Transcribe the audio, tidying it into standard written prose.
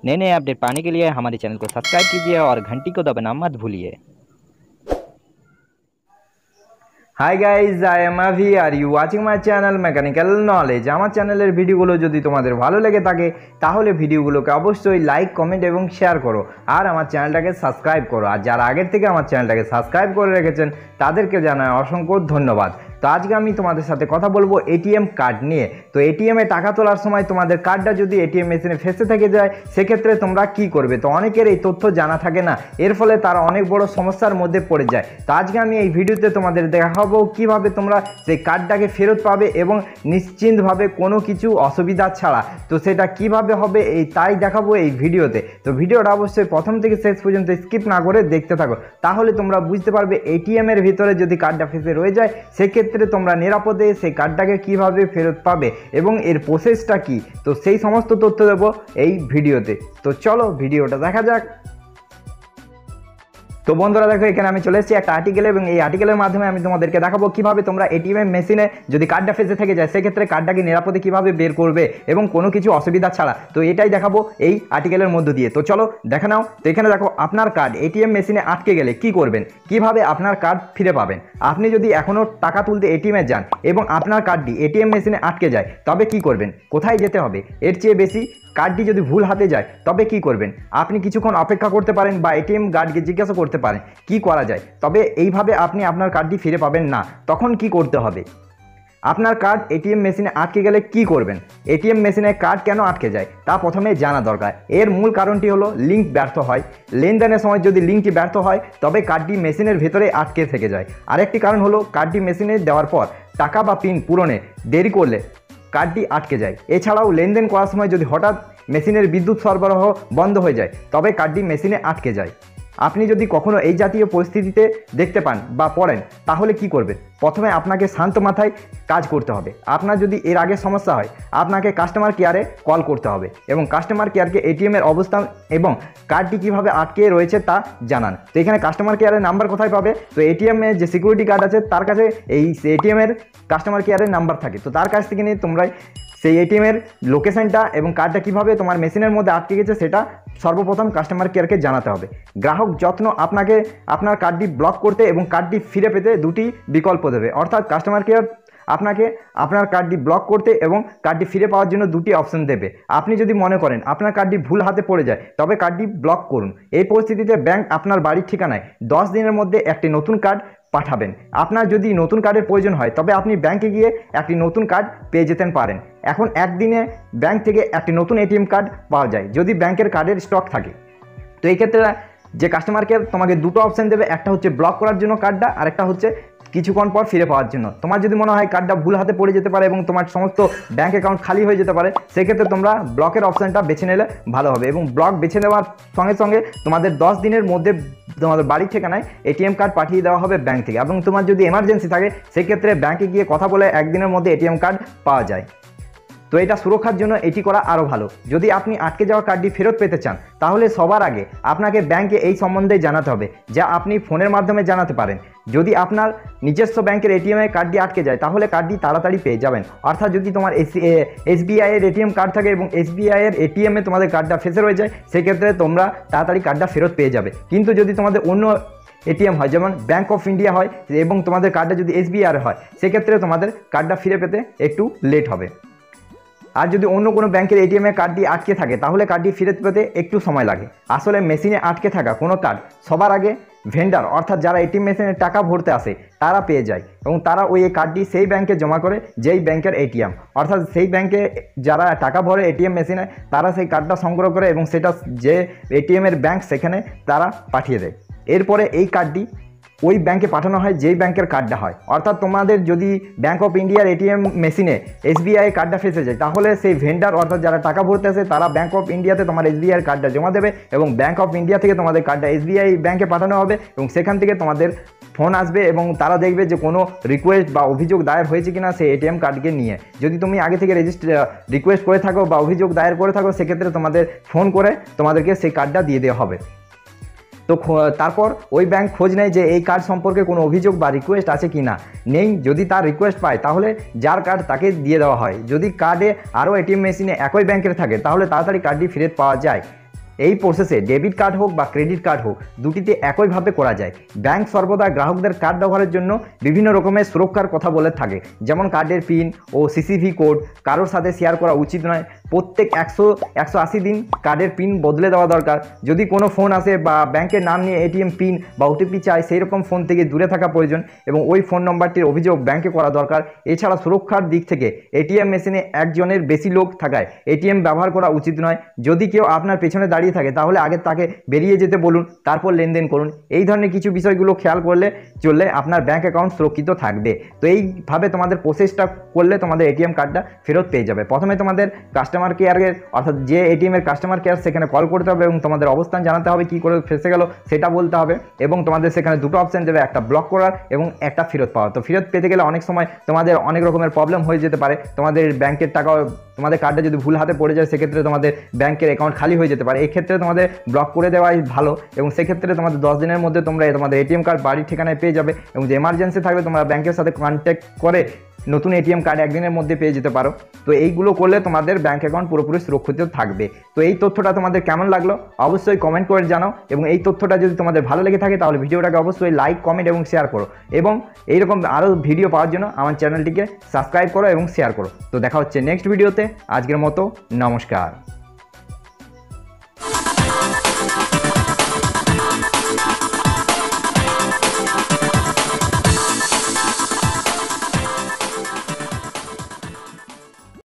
नए नए अपडेट पाने के लिए हमारे चैनल को सब्सक्राइब कीजिए और घंटी को दबाना मत भूलिए। Hi guys, I am Abhi are you watching my channel mechanical knowledge. আমার চ্যানেলের ভিডিওগুলো যদি তোমাদের ভালো লেগে থাকে তাহলে ভিডিওগুলোকে অবশ্যই লাইক, কমেন্ট এবং শেয়ার করো আর আমার চ্যানেলটাকে সাবস্ক্রাইব করো। আর যারা আগের থেকে আমার চ্যানেলটাকে সাবস্ক্রাইব করে রেখেছেন তাদেরকে জানাই অসংখ্য ধন্যবাদ। তো আজকে আমি তোমাদের সাথে কথা বলবো এটিএম কার্ড নিয়ে। তো এটিএমে টাকা তোলার সময় তোমাদের কার্ডটা যদি এটিএম মেশিনে ফেসে থেকে যায় সেক্ষেত্রে তোমরা কি করবে। তো অনেকের এই তথ্য জানা থাকে না, এর ফলে তারা অনেক বড় সমস্যার মধ্যে পড়ে যায়। তো আজকে আমি এই ভিডিওতে তোমাদের দেখাবো কিভাবে তোমরা সেই কার্ডটাকে ফেরত পাবে এবং নিশ্চিন্তভাবে কোনো কিছু অসুবিধা ছাড়া। তো সেটা কিভাবে হবে তাই দেখাবো এই ভিডিওতে। তো ভিডিওটা অবশ্যই প্রথম থেকে শেষ পর্যন্ত স্কিপ না করে দেখতে থাকো, তাহলে তোমরা বুঝতে পারবে এটিএমের ভিতরে যদি কার্ডটা ফেসে রয়ে যায় সেক্ষেত্রে তোমরা নিরাপদে সেই কার্ডটাকে কিভাবে ফেরত পাবে এবং এর প্রসেসটা কি। তো সেই সমস্ত তথ্য দেবো এই ভিডিওতে। তো চলো ভিডিওটা দেখা যাক। তো বন্ধুরা দেখো, এখানে আমি চলে এসেছি একটা আর্টিকেল এবং এই আর্টিকেলের মাধ্যমে আমি তোমাদেরকে দেখাবো কিভাবে তোমরা এটিএম মেশিনে যদি কার্ডটা ফেসে থেকে যায় সেক্ষেত্রে কার্ডটাকে নিরাপদে কিভাবে বের করবে এবং কোনো কিছু অসুবিধা ছাড়া। তো এটাই দেখাবো এই আর্টিকেলের মধ্য দিয়ে। তো চলো দেখে নাও। তো এখানে দেখো, আপনার কার্ড এটিএম মেশিনে আটকে গেলে কি করবেন, কিভাবে আপনার কার্ড ফিরে পাবেন। আপনি যদি এখনও টাকা তুলতে এটিএমে যান এবং আপনার কার্ডটি এটিএম মেশিনে আটকে যায় তবে কি করবেন, কোথায় যেতে হবে। এর চেয়ে বেশি কার্ডটি যদি ভুল হাতে যায় তবে কি করবেন। আপনি কিছুক্ষণ অপেক্ষা করতে পারেন বা এটিএম গার্ডকে জিজ্ঞাসা করতে পারেন কি করা যায়। তবে এইভাবে আপনি আপনার কার্ডটি ফিরে পাবেন না। তখন কি করতে হবে, আপনার কার্ড এটিএম মেশিনে আটকে গেলে কি করবেন। এটিএম মেশিনে কার্ড কেন আটকে যায় তা প্রথমে জানা দরকার। এর মূল কারণটি হলো লিঙ্ক ব্যর্থ হয়। লেনদেনের সময় যদি লিঙ্কটি ব্যর্থ হয় তবে কার্ডটি মেশিনের ভেতরে আটকে থেকে যায়। আরেকটি কারণ হলো কার্ডটি মেশিনে দেওয়ার পর টাকা বা পিন পূরণে দেরি করলে কার্ডটি আটকে যায়। এছাড়াও লেনদেন করার সময় যদি হঠাৎ মেশিনের বিদ্যুৎ সরবরাহ বন্ধ হয়ে যায় তবে কার্ডটি মেশিনে আটকে যায়। আপনি যদি কখনো এই জাতীয় পরিস্থিতিতে দেখতে পান বা পড়েন তাহলে কি করবেন। প্রথমে আপনাকে শান্ত মাথায় কাজ করতে হবে। আপনার যদি এর আগে সমস্যা হয় আপনাকে কাস্টমার কেয়ারে কল করতে হবে এবং কাস্টমার কেয়ারকে এটিএমের অবস্থান এবং কার্ডটি কীভাবে আটকে রয়েছে তা জানান। তো এখানে কাস্টমার কেয়ারের নাম্বার কোথায় পাবে, তো এটিএমে যে সিকিউরিটি গার্ড আছে তার কাছে এই এটিএমের কাস্টমার কেয়ারের নাম্বার থাকে। তো তার কাছ থেকে নিয়ে তোমরা সেই এটিএমের লোকেশনটা এবং কার্ডটা কীভাবে তোমার মেশিনের মধ্যে আটকে গেছে সেটা সর্বপ্রথম কাস্টমার কেয়ারকে জানাতে হবে। গ্রাহক যত্ন আপনাকে আপনার কার্ডটি ব্লক করতে এবং কার্ডটি ফিরে পেতে দুটি বিকল্প দেবে। অর্থাৎ কাস্টমার কেয়ার আপনাকে আপনার কার্ডটি ব্লক করতে এবং কার্ডটি ফিরে পাওয়ার জন্য দুটি অপশন দেবে। আপনি যদি মনে করেন আপনার কার্ডটি ভুল হাতে পড়ে যায় তবে কার্ডটি ব্লক করুন। এই পরিস্থিতিতে ব্যাংক আপনার বাড়ির ঠিকানায় 10 দিনের মধ্যে একটি নতুন কার্ড পাঠাবেন। আপনার যদি নতুন কার্ডের প্রয়োজন হয় তবে আপনি ব্যাংকে গিয়ে একটি নতুন কার্ড পেয়ে যেতে পারেন। এখন একদিনে ব্যাংক থেকে একটি নতুন এটিএম কার্ড পাওয়া যায় যদি ব্যাংকের কার্ডের স্টক থাকে। তো এই ক্ষেত্রে যে কাস্টমার কেয়ার তোমাকে দুটো অপশান দেবে, একটা হচ্ছে ব্লক করার জন্য কার্ডটা আর একটা হচ্ছে কিছুক্ষণ পর ফিরে পাওয়ার জন্য। তোমার যদি মনে হয় কার্ডটা ভুল হাতে পড়ে যেতে পারে এবং তোমার সমস্ত ব্যাঙ্ক অ্যাকাউন্ট খালি হয়ে যেতে পারে সেক্ষেত্রে তোমরা ব্লকের অপশানটা বেছে নিলে ভালো হবে এবং ব্লক বেছে নেওয়ার সঙ্গে সঙ্গে তোমাদের 10 দিনের মধ্যে তোমাদের বাড়ির ঠিকানায় এটিএম কার্ড পাঠিয়ে দেওয়া হবে ব্যাঙ্ক থেকে। এবং তোমার যদি এমার্জেন্সি থাকে সেক্ষেত্রে ব্যাঙ্কে গিয়ে কথা বলে একদিনের মধ্যে এটিএম কার্ড পাওয়া যায়। তো এটা সুরক্ষার জন্য এটি করা আরও ভালো। যদি আপনি আটকে যাওয়া কার্ডটি ফেরত পেতে চান তাহলে সবার আগে আপনাকে ব্যাংকে এই সম্বন্ধে জানাতে হবে, যা আপনি ফোনের মাধ্যমে জানাতে পারেন। যদি আপনার নিজস্ব ব্যাংকের এটিএমে কার্ডটি আটকে যায় তাহলে কার্ডটি তাড়াতাড়ি পেয়ে যাবেন। অর্থাৎ যদি তোমার এসবিআইয়ের এটিএম কার্ড থাকে এবং এসবিআইয়ের এটিএমে তোমাদের কার্ডটা ফেসে রয়ে যায় সেক্ষেত্রে তোমরা তাড়াতাড়ি কার্ডটা ফেরত পেয়ে যাবে। কিন্তু যদি তোমাদের অন্য এটিএম হয় যেমন ব্যাঙ্ক অফ ইন্ডিয়া হয় এবং তোমাদের কার্ডটা যদি এসবিআই হয় সেক্ষেত্রে তোমাদের কার্ডটা ফিরে পেতে একটু লেট হবে। আর যদি অন্য কোনো ব্যাংকের এটিএমে কার্ডটি আটকে থাকে তাহলে কার্ডটি ফিরে পেতে একটু সময় লাগে। আসলে মেশিনে আটকে থাকা কোনো কার্ড সবার আগে ভেন্ডার অর্থাৎ যারা এটিএম মেশিনে টাকা ভরতে আসে তারা পেয়ে যায় এবং তারা ওই কার্ডটি সেই ব্যাংকে জমা করে যেই ব্যাংকের এটিএম। অর্থাৎ সেই ব্যাংকে যারা টাকা ভরে এটিএম মেশিনে তারা সেই কার্ডটা সংগ্রহ করে এবং সেটা যে এটিএমের ব্যাংক সেখানে তারা পাঠিয়ে দেয়। এরপরে এই কার্ডটি ওই ব্যাংকে পাঠানো হয় যেই ব্যাংকের কার্ডটা হয়। অর্থাৎ তোমাদের যদি ব্যাঙ্ক অফ ইন্ডিয়ার এটিএম মেশিনে এসবিআই কার্ডটা ফেসে যায় তাহলে সেই ভেন্ডার অর্থাৎ যারা টাকা ভরতে আসে তারা ব্যাঙ্ক অফ ইন্ডিয়াতে তোমার এসবিআইয়ের কার্ডটা জমা দেবে এবং ব্যাঙ্ক অফ ইন্ডিয়া থেকে তোমাদের কার্ডটা এসবিআই ব্যাংকে পাঠানো হবে এবং সেখান থেকে তোমাদের ফোন আসবে এবং তারা দেখবে যে কোনো রিকোয়েস্ট বা অভিযোগ দায়ের হয়েছে কিনা সেই এটিএম কার্ডকে নিয়ে। যদি তুমি আগে থেকে রিকোয়েস্ট করে থাকো বা অভিযোগ দায়ের করে থাকো সেক্ষেত্রে তোমাদের ফোন করে তোমাদেরকে সেই কার্ডটা দিয়ে দেওয়া হবে। তো তারপর ওই ব্যাংক খোঁজ নেয় যে এই কার্ড সম্পর্কে কোনো অভিযোগ বা রিকোয়েস্ট আছে কি না। নেই, যদি তার রিকোয়েস্ট পায় তাহলে যার কার্ড তাকে দিয়ে দেওয়া হয়। যদি কার্ডে আরও এটিএম মেশিনে একই ব্যাংকের থাকে তাহলে তাড়াতাড়ি কার্ডটি ফেরত পাওয়া যায়। এই প্রসেসে ডেবিট কার্ড হোক বা ক্রেডিট কার্ড হোক দুটিতে একইভাবে করা যায়। ব্যাংক সর্বদা গ্রাহকদের কার্ড ব্যবহারের জন্য বিভিন্ন রকমের সুরক্ষার কথা বলে থাকে, যেমন কার্ডের পিন ও সিসিভি কোড কারোর সাথে শেয়ার করা উচিত নয়। প্রত্যেক 180 দিন কার্ডের পিন বদলে দেওয়া দরকার। যদি কোনো ফোন আসে বা ব্যাংকের নাম নিয়ে এটিএম পিন বা ওটিপি চায়, সেই রকম ফোন থেকে দূরে থাকা প্রয়োজন এবং ওই ফোন নম্বরটির অভিযোগ ব্যাংকে করা দরকার। এছাড়া সুরক্ষার দিক থেকে এটিএম মেশিনে একজনের বেশি লোক থাকায় এটিএম ব্যবহার করা উচিত নয়। যদি কেউ আপনার পেছনে দাঁড়িয়ে থাকে তাহলে আগে তাকে বেরিয়ে যেতে বলুন, তারপর লেনদেন করুন। এই ধরনের কিছু বিষয়গুলো খেয়াল করলে চললে আপনার ব্যাংক অ্যাকাউন্ট সুরক্ষিত থাকবে। তো এইভাবে তোমাদের প্রসেসটা করলে তোমাদের এটিএম কার্ডটা ফেরত পেয়ে যাবে। প্রথমে তোমাদের কাস্টমার কেয়ারের অর্থাৎ যে এটিএমের কাস্টমার কেয়ার সেখানে কল করতে হবে এবং তোমাদের অবস্থান জানাতে হবে, কী করে ফেসে গেল সেটা বলতে হবে এবং তোমাদের সেখানে দুটো অপশান দেবে, একটা ব্লক করার এবং একটা ফেরত পাওয়া। তো ফেরত পেতে গেলে অনেক সময় তোমাদের অনেক রকমের প্রবলেম হয়ে যেতে পারে। তোমাদের ব্যাংকের টাকা, তোমাদের কার্ডটা যদি ভুল হাতে পড়ে যায় সেক্ষেত্রে তোমাদের ব্যাংকের অ্যাকাউন্ট খালি হয়ে যেতে পারে। এই ক্ষেত্রে তোমাদের ব্লক করে দেওয়াই ভালো এবং সেক্ষেত্রে তোমাদের 10 দিনের মধ্যে তোমরা তোমাদের এটিএম কার্ড বাড়ির ঠিকানায় পেয়ে যাবে এবং যে এমার্জেন্সি থাকলে তোমরা ব্যাংকের সাথে কন্ট্যাক্ট করে নতুন এটিএম কার্ড একদিনের মধ্যে পেয়ে যেতে পারো। তো এইগুলো করলে তোমাদের ব্যাংক অ্যাকাউন্ট পুরোপুরি সুরক্ষিত থাকবে। তো এই তথ্যটা তোমাদের কেমন লাগলো অবশ্যই কমেন্ট করে জানাও এবং এই তথ্যটা যদি তোমাদের ভালো লেগে থাকে তাহলে ভিডিওটাকে অবশ্যই লাইক, কমেন্ট এবং শেয়ার করো এবং এইরকম আরও ভিডিও পাওয়ার জন্য আমার চ্যানেলটিকে সাবস্ক্রাইব করো এবং শেয়ার করো। তো দেখা হচ্ছে নেক্সট ভিডিওতে। আজকের মতো নমস্কার।